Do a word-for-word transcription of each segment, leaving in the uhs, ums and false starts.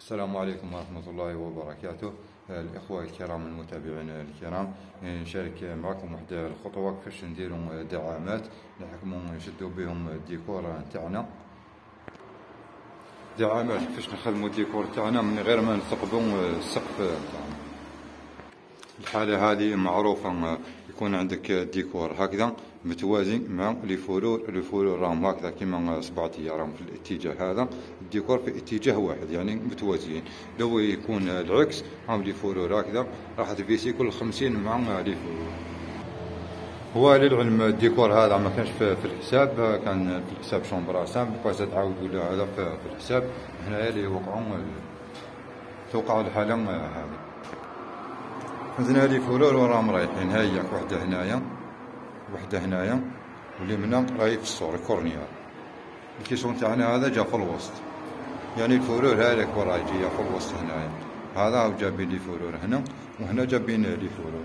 السلام عليكم ورحمة الله وبركاته. الإخوة الكرام المتابعين الكرام، نشارك معكم واحد الخطوات كيفاش نديروا دعامات نحكموا نشدوا بهم الديكور تاعنا. دعامات كيفاش نخدموا الديكور تاعنا من غير ما نثقبوا السقف تاعنا. الحالة هذه معروفة، يكون عندك الديكور هكذا متوازي مع لي فلور، لي فلور راهم هكذا كيما صبعتي راهم في الاتجاه هذا، الديكور في اتجاه واحد يعني متوازيين. لو يكون العكس راهم لي فلور هكذا راح تفيسي كل خمسين مع لي فلور. هو للعلم الديكور هذا ما كانش في الحساب، كان في الحساب شومبر سامبل، بقى تعاودوا له هذا في الحساب. هنايا اللي وقعوا توقعوا الحالة هذه. خذنا لي فلور وراهم رايحين، هيا وحده هنايا وحده هنايا، واللي منا راهي في الصور كورنيار. الكيسون تاعنا هذا جا في الوسط، يعني الفلور هذاك وراي جايه في الوسط هنايا. هذا جابين لي فلور هنا، وهنا جابين لي فلور.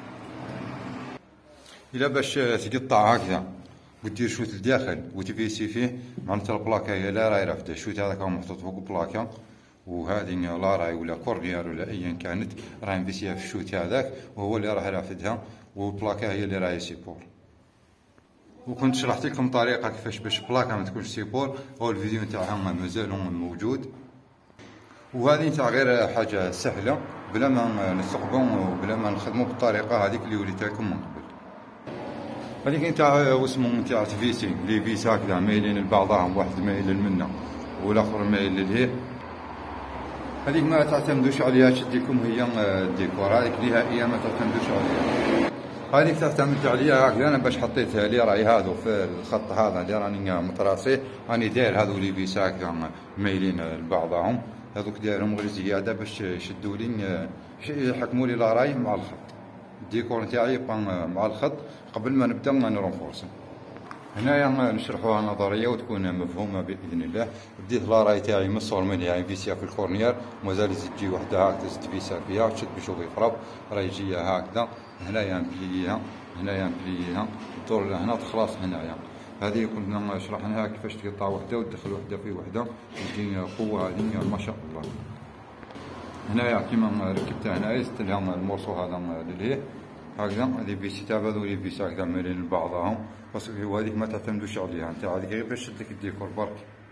إلا باش تقطع هكذا ودير شوت لداخل وتفيسي فيه، معناتها البلاكه هي لا راهي رافده، الشوت هذاك راه محطوط فوق البلاكه، وهذه لا راي ولا كورنيار ولا ايا كانت راهي مفيسيها في الشوت هذاك، وهو اللي راه رافدها، والبلاكه هي اللي راهي سيبور. وكنت شرحت لكم طريقه كيفاش باش البلاكه ما تكونش سيبور، هو الفيديو تاعها مازال موجود. وهذه تاع غير حاجه سهله بلا ما نثقبوا وبلا ما نخدموا بالطريقه هذيك اللي وليت لكم من قبل. هذيك نتاع واسمو نتاع تفيسي، لي فيس هكذا مايلين لبعضهم، واحد مايل للمنه والاخر مايل للهيه. هذيك ما تعتمدوش عليها، تشديكم هي الديكور هذيك نهائيا ما تعتمدوش عليها. هذيك تعتمد عليها هكذا. انا باش حطيتها لي راهي هذو في الخط هذا اللي راني مطراسيه، راني داير هذو لي فيس هكذا مايلين لبعضهم، هذوك دايرهم غير زياده باش يشدوا لي يحكموا لي لا راي مع الخط. الديكور نتاعي يبقى مع الخط قبل ما نبدا نرونفورسي. هنايا نشرحوها نظريه وتكون مفهومه باذن الله. بديت لا راي تاعي من الصور من هي فيسيا في الكورنيير، مازال زيد تجي وحده هكذا زيد فيسا فيها، تشد بشوف يفرب راهي جايه هكذا. هنايا نبليها، هنايا نبليها، الدور لهنا تخلص هنايا. هذه كنا شرحناها كيفاش تقطع وحده وتدخل وحده في وحده وتجي قوه هذه ما شاء الله. هنايا كيما ركبتها هنايا زدت لها المورسو هذا للهيه هكذا. هذه فيسي تاع هذو لي فيس هكذا مايلين لبعضهم، باسكو هذيك ما تعتمدوش عليها نتاع هذيك غير باش تشد لك الديكور برك.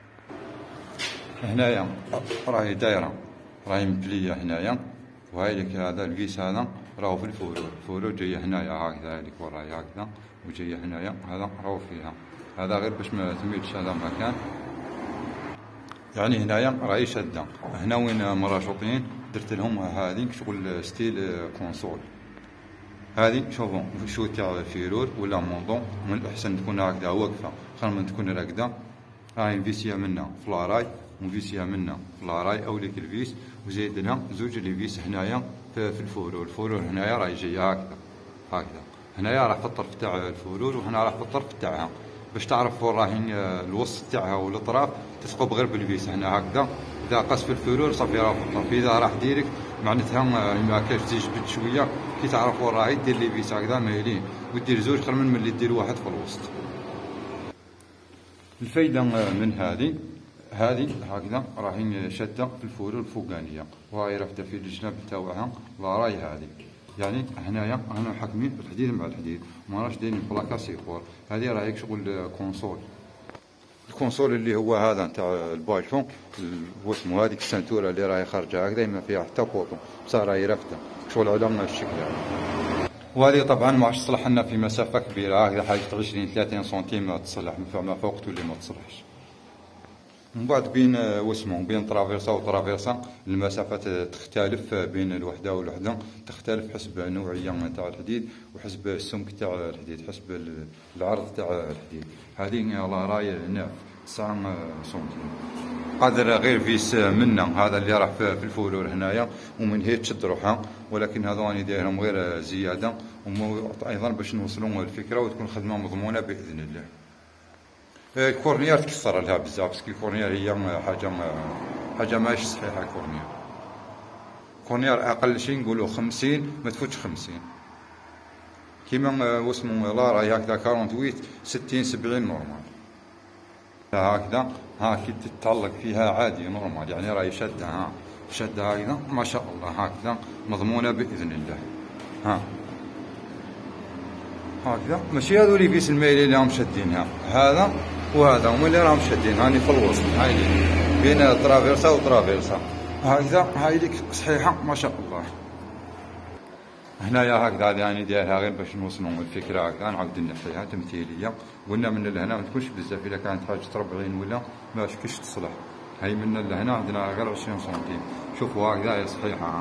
هنايا راهي دايره راهي مبليه هنايا، وهايلك هذا الفيس هذا راهو في الفلور، الفلور جايه هنايا هكذا هذيك وراهي هكذا وجايه هنايا، هذا راهو فيها. هذا غير باش ما تميلش هذا مكان، يعني هنايا راهي شاده. هنا وين مراشوطين درت لهم هذيك شغل ستيل كونسول. هذه شوفوا شو تاع فيرور ولا موندون، من الاحسن تكون هكذا واقفه خير من تكون راكده. راهي فيسيا منا في لاراي وفيسيا منا في لاراي او ليك الفيس، وزيد لها زوج لي فيس هنايا في الفورور. الفورور هنايا راهي جايه هكذا هكذا، هنايا راح في الطرف تاع الفورور وهنا راح في الطرف تاعها، باش تعرف وين راهي الوسط تاعها والاطراف تثقب غير بالفيس هنا هكذا. اذا قص في الفلور صافي راه في الطرف، اذا راح ديريكت معناتها ما كاش تجبد شويه كي تعرف وين راهي دير لي فيس هكذا مايلين، ودير زوج خير من اللي دير واحد في الوسط. الفايده من هذه هذه هكذا راهي شاده في الفلور الفوقانيه، وهاي رافده في الجناب تاعها لا راي هذه. يعني هنايا رانا حاكمين الحديد مع الحديد، ما راش دايرين بلاكا سيكور. هذه راهي شغل كونسول، الكونسول اللي هو هذا نتاع البالفون واسمو هذيك السنتوره اللي راهي خارجه هكذا ما فيها حتى كوطون، بصح راهي رافده شغل على الشكل هذا. وهذه طبعا ما عادش تصلح لنا في مسافه كبيره هكذا، حاجه عشرين ثلاثين سنتيم تصلح، ما فوق تولي ما تصلحش. من بعد بين واسمو بين طرافيرسا وطرافيرسا المسافات تختلف بين الوحده والوحده، تختلف حسب النوعيه نتاع الحديد وحسب السمك تاع الحديد، حسب العرض تاع الحديد. هذه لا راي ناف تسعة سنتيم، قادر غير فيس منا هذا اللي راح في الفلور هنايا ومن هي تشد روحها، ولكن هذو راني دايرهم غير زياده ايضا باش نوصلوا الفكره وتكون خدمه مضمونه باذن الله. الكورنيير تكسر لها بزاف، باسكو الكورنيير هي حاجه حاجه ماهيش صحيحه. الكورنيير الكورنيير. الكورنيير اقل شيء نقولوا خمسين، ما تفوتش خمسين، كيما واسمو لا راي هكذا ثمانين سبعين نورمال. الكورنيير اقل شيء نقولوا خمسين، ما تفوتش خمسين. الكورنيير اقل شيء نقولوا خمسين، كيما واسمو لا راي هكذا ثمانية وأربعين ستين سبعين نورمال. هكذا ها كي تتعلق فيها عادي نورمال، يعني راهي شدة، ها شدة هكذا ما شاء الله، هكذا مضمونة بإذن الله. ها هكذا ماشي هذو لي فيس المايلين اللي راهم شادينها، هذا وهذا هما اللي راهم شادين، هاني في الوسط هاي بين ترافيرسا وترافيرسا هكذا، هاي ليك صحيحة ما شاء الله. هنايا هكذا يعني دايرها غير باش نوصلوا الفكرة، هكذا نعاود نحيها تمثيلية، قلنا من لهنا ما تكونش بزاف، إلا كانت حاجة ربعين ولا ما كاش تصلح. هاي من لهنا عندنا غير عشرين سنتيم، شوفوا هكذا هي صحيحة،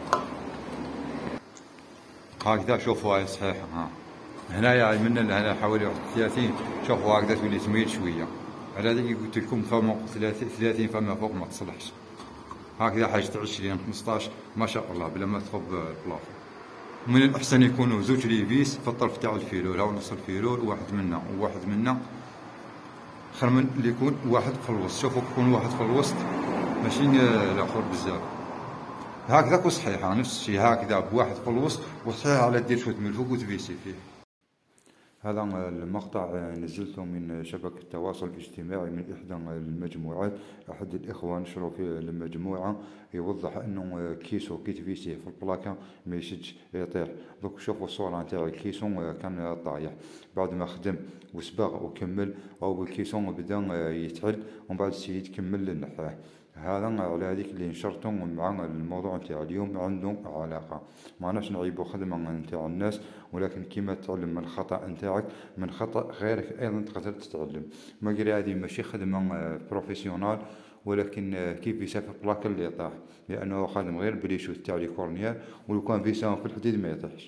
هكذا شوفوا هاي صحيحة. ها هنايا من لهنا حوالي واحد ثلاثين، شوفوا هكذا تولي تميل شوية، على هذيك قلت لكم فما ثلاثين فما فوق ما تصلحش. هكذا حاجة عشرين خمسطاش ما شاء الله بلا ما تخب البلافون. من الأحسن يكونوا زوج ليفيس في الطرف تاع الفيلور أو نص الفيلور، واحد منا وواحد منا، خير من اللي يكون واحد في الوسط. شوفوا يكون واحد في الوسط ماشي الآخر بزاف. هكذاك وصحيحة نفس الشيء، هكذا بواحد في الوسط وصحيحة على دير شوية من الفوق وتفيسي فيه. هذا المقطع نزلته من شبكة التواصل الاجتماعي من إحدى المجموعات، أحد الإخوة نشروا في المجموعة يوضح أنه كيسو كي تفيسيه في البلاكة ما يشدش يطيح. دوك شوفوا الصورة نتاع الكيسو كان طايح بعد ما خدم وسباغ وكمل، أو الكيسو بدا يتحل ومن بعد السيد كمل نحاه. هذا على هذيك اللي نشرته مع الموضوع نتاع اليوم عنده علاقة، معناش نعيبو خدمة نتاع الناس، ولكن كيما تتعلم من الخطأ نتاعك من خطأ غيرك أيضا تقدر تتعلم. ماغري هذه ماشي خدمة بروفيسيونال، ولكن كيف يسافر بلاك اللي طاح، لأنه خادم غير بليشوت تاع لي كورنيال، ولو كان في ساهم في الحديد ما يطيحش.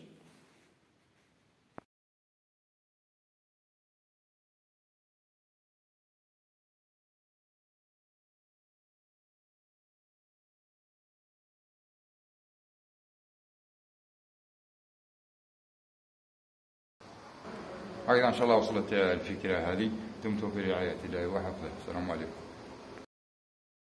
هكذا إن شاء الله وصلت الفكرة هذه. دمتم في رعاية الله وحفظه. السلام عليكم.